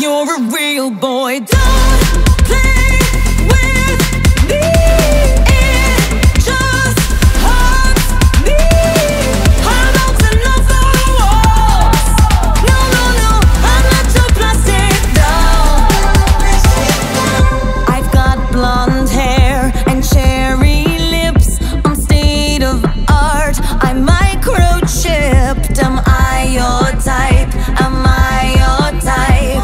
you're a real boy, don't play with me. It just hurts me. I'm not another waltz. No, no, no, I'm not your plastic doll. I've got blonde hair and cherry lips. I'm state of art. I'm microchipped. Am I your type? Am I your type?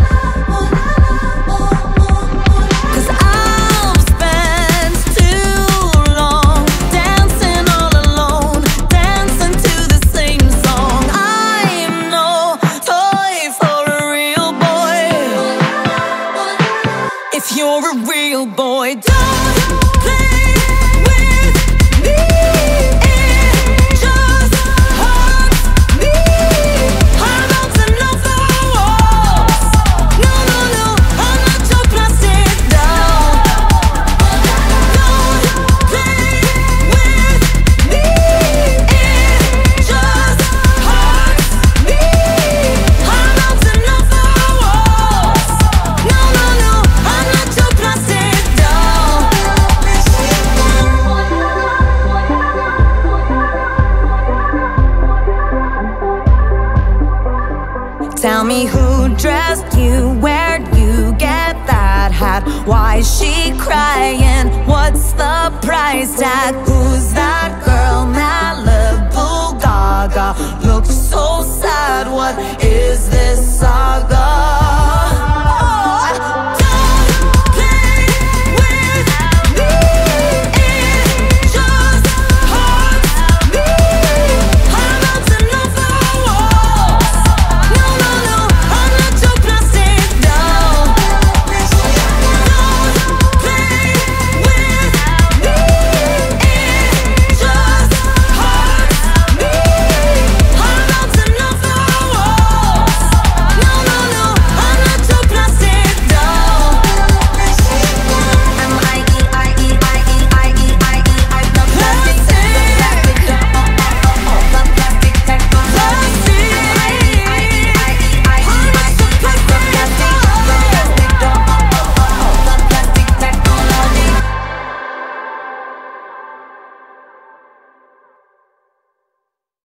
You're a real boy, don't play with me. It just hurts me. I'm not another waltz. No, no, no, I'm not your plastic doll. Don't play with me. It just hurts me. I'm not another waltz. No, no, no, I'm not your plastic doll. Tell me who dressed you, where'd you get that hat? Why's she crying? What's the price tag? Who's that girl? Malibu Gaga looks so sad. What